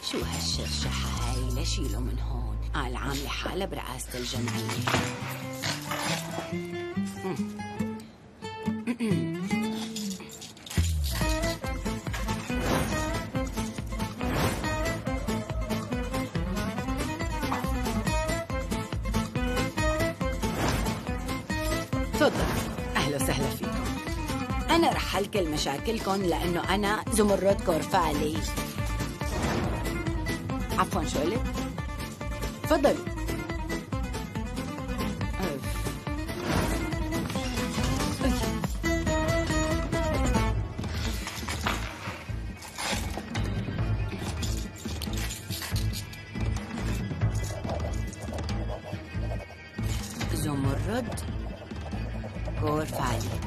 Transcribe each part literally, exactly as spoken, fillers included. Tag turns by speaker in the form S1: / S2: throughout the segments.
S1: شو هالشرشحة هاي؟ لشيله من هون. قال عاملة حالة برئاسة الجمعية. تفضل، أهلا وسهلا فيكم. أنا رح حل كل مشاكلكم لأنه أنا زمرد كورفالي. عفواً شو قلت؟ تفضلوا. زمرد كورفالي.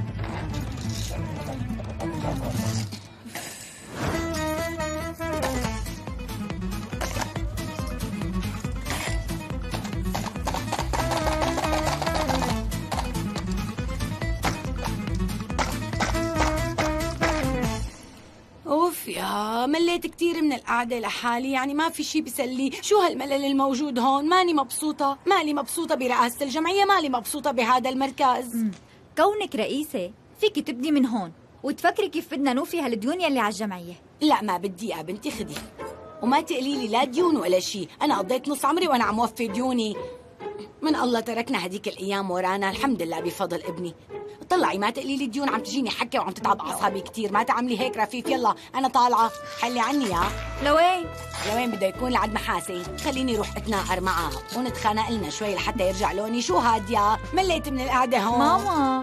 S1: اوف يا مليت كتير من القعدة لحالي، يعني ما في شي بيسلي. شو هالملل الموجود هون؟ ماني مبسوطة، مالي مبسوطة برئاسة الجمعية، مالي مبسوطة بهذا المركز.
S2: مم. كونك رئيسة فيك تبدي من هون وتفكري كيف بدنا نوفي هالديون يلي على الجمعية.
S1: لا ما بدي يا بنتي، خدي وما تقلي لي لا ديون ولا شي. أنا قضيت نص عمري وأنا عم وفي ديوني. من الله تركنا هديك الأيام ورانا، الحمد لله بفضل ابني. طلعي ما تقلي لي ديون، عم تجيني حكة وعم تتعب أعصابي كتير. ما تعملي هيك رفيف. يلا أنا طالعة، حلي عني يا.
S2: لوين؟
S1: لوين بده يكون؟ لعد محاسن. خليني روح اتناقر معها ونتخانق لنا شوي لحتى يرجع لوني. شو هاد يا؟ مليت من القعدة هون.
S2: ماما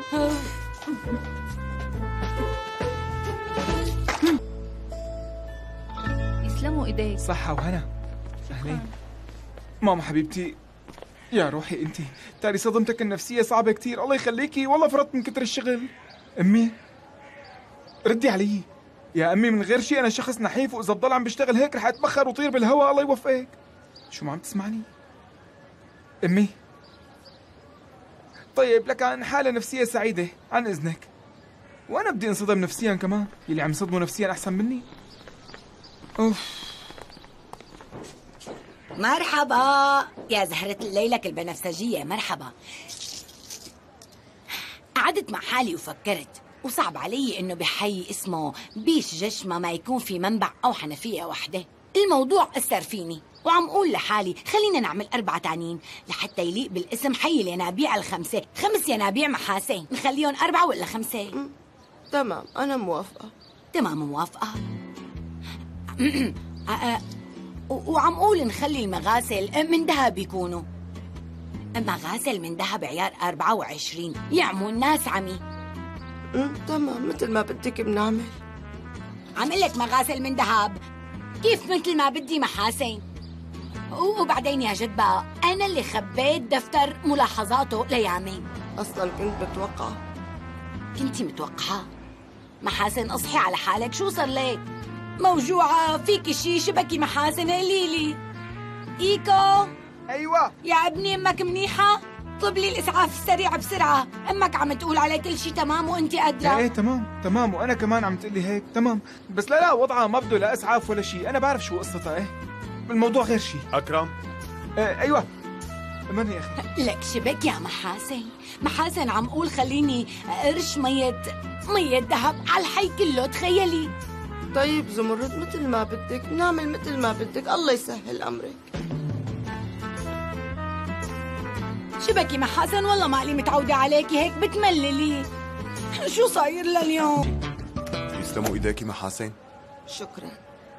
S2: يسلموا ايديك.
S3: صحة وهنا. أهلين ماما حبيبتي. يا روحي انتي، تالي صدمتك النفسية صعبة كتير. الله يخليكي، والله فرطت من كتر الشغل. امي ردي علي يا امي، من غير شي انا شخص نحيف، واذا بضل عم بشتغل هيك رح اتبخر وطير بالهواء. الله يوفقك. شو ما عم تسمعني امي؟ طيب لك عن حالة نفسية سعيدة عن اذنك، وانا بدي انصدم نفسيا كمان. يلي عم يصدموا نفسيا احسن مني. اوف.
S1: مرحبا يا زهرة الليلك البنفسجية، مرحبا. قعدت مع حالي وفكرت، وصعب علي انه بحي اسمه بيش جشمة ما يكون في منبع او حنفية وحدة. الموضوع اثر فيني وعم اقول لحالي خلينا نعمل اربعة تانيين لحتى يليق بالاسم حي الينابيع الخمسة. خمس ينابيع محاسن، نخليهم اربعة ولا خمسة؟
S4: م- تمام انا موافقة.
S1: تمام موافقة. وعم قول نخلي المغاسل من ذهب يكونوا. مغاسل من ذهب عيار أربعة وعشرين يعموا الناس عمي.
S4: م- تمام مثل ما بدك بنعمل.
S1: عمل لك مغاسل من ذهب كيف مثل ما بدي محاسن. وبعدين يا جد بقى أنا اللي خبيت دفتر ملاحظاته ليامين.
S4: أصلا كنت بتوقع.
S1: كنتي متوقعة؟ محاسن اصحي على حالك، شو صار لك؟ موجوعة فيكي شي شبكي محاسن؟ قليلي. إيكو.
S3: أيوة
S1: يا ابني أمك منيحة؟ طلب لي الإسعاف السريع بسرعة. أمك عم تقول على كل شي تمام وأنت قادرة.
S3: ايه تمام تمام، وأنا كمان عم تقلي هيك تمام. بس لا لا وضعها ما بده لا إسعاف ولا شي. أنا بعرف شو قصتها. ايه الموضوع غير شي.
S5: أكرم.
S3: ايه أيوة من يا أخي؟
S1: لك شبك يا محاسن. محاسن عم قول خليني أرش مية مية ذهب على الحي كله. تخيلي.
S4: طيب زمرد مثل ما بدك نعمل مثل ما بدك. الله يسهل أمرك.
S1: شبكي محاسن والله مالي متعودة عليكي هيك بتمللي. شو صاير لليوم؟
S5: يسلموا ايديكي محاسن.
S4: شكرا.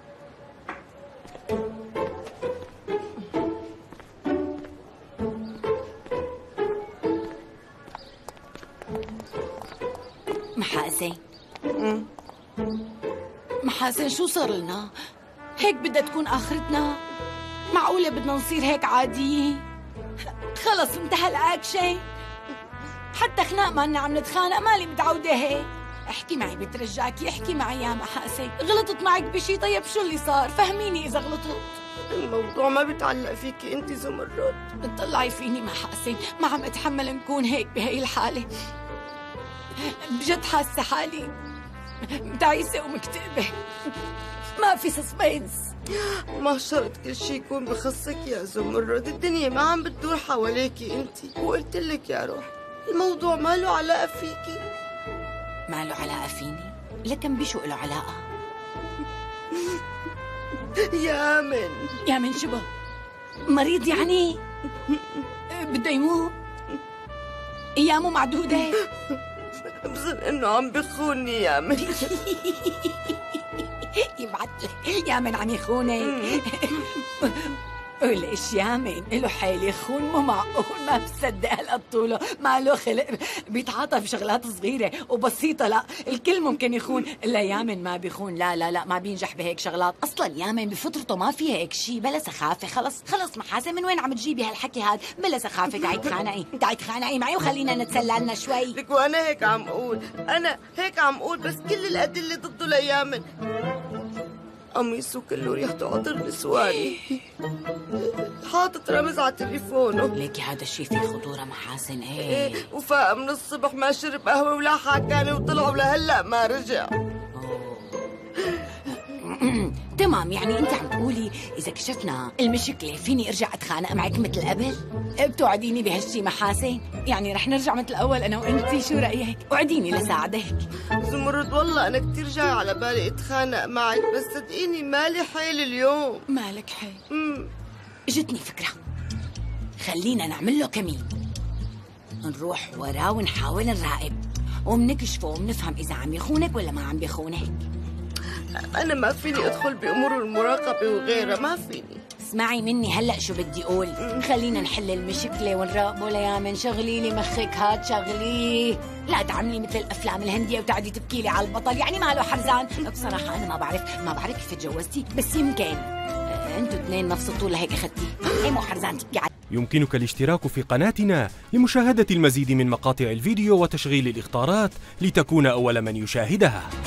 S1: محاسن
S4: م-
S1: محاسن شو صار لنا؟ هيك بدها تكون آخرتنا؟ معقولة بدنا نصير هيك عاديين؟ خلص انتهى الأكشن. حتى خناق مالنا عم نتخانق، مالي متعودة هيك. احكي معي بترجاكي، احكي معي يا محاسن. غلطت معك بشي؟ طيب شو اللي صار؟ فهميني إذا غلطت.
S4: الموضوع ما بيتعلق فيكي انت زمرد.
S1: اطلعي فيني محاسن، ما عم اتحمل نكون هيك بهي الحالة. بجد حاسة حالي تعيسة ومكتئبة. ما في سسبنس.
S4: ما شرط كل شي يكون بخصك يا زمرد، الدنيا ما عم بتدور حواليكي انتي، وقلت لك يا روح الموضوع ما له علاقة فيكي.
S1: ما له علاقة فيني؟ لكن بشو له علاقة؟
S4: يامن
S1: يامن شبه؟ مريض يعني؟ بده يموت؟ ايامه معدودة؟
S4: بظن انه عم بخوني يامن.
S1: يبعتلي يامن عم يخونك. ليش يامن له حيل يخون؟ مو معقول، ما بصدق هالقد طوله، ما له خلق بيتعاطى بشغلات صغيرة وبسيطة. لا الكل ممكن يخون إلا يامن ما بيخون. لا لا لا ما بينجح بهيك شغلات أصلا. يامن بفطرته ما فيها هيك شيء. بلا سخافة. خلص خلص محاسن، من وين عم تجيبي هالحكي هاد؟ بلا سخافة. تعي تخانقي تعي تخانقي معي وخلينا نتسلى لنا شوي.
S4: لك وانا هيك عم اقول، انا هيك عم اقول، بس كل الأدلة ضده ليامن. قميصه كله ريحته عطر نسواني، حاطط رمز على تليفونه.
S1: ليكي هذا الشيء فيه خطورة محاسن. ايه,
S4: ايه وفاق من الصبح ما شرب قهوة ولا حكاني وطلعوا لهلا ما رجع.
S1: تمام، يعني انت عم تقولي اذا كشفنا المشكله فيني ارجع اتخانق معك مثل قبل؟ بتوعديني بهالشي محاسن؟ يعني رح نرجع مثل اول انا وانتي؟ شو رايك؟ وعديني لساعدك.
S4: زمرد والله انا كثير جاي على بالي اتخانق معك، بس صدقيني مالي حيل اليوم.
S1: مالك حيل؟
S4: امم
S1: اجتني فكره، خلينا نعمل له كمين، نروح وراه ونحاول نراقب ومنكشفه ومنفهم اذا عم يخونك ولا ما عم بيخونك.
S4: أنا ما فيني أدخل بأمور المراقبة وغيرها، ما فيني.
S1: اسمعي مني هلأ شو بدي أقول. خلينا نحل المشكلة ونراقبه ليامن. شغلي لي مخك هاد، شغليه. لا تعملي مثل الأفلام الهندية وتقعدي تبكي لي على البطل، يعني ما له حرزان. بصراحة أنا ما بعرف ما بعرف كيف تجوزتي، بس يمكن أنتوا اثنين نفس الطول لهيك أخذتي. هي مو حرزان تبكي علي.
S6: يمكنك الاشتراك في قناتنا لمشاهدة المزيد من مقاطع الفيديو وتشغيل الإخطارات لتكون أول من يشاهدها.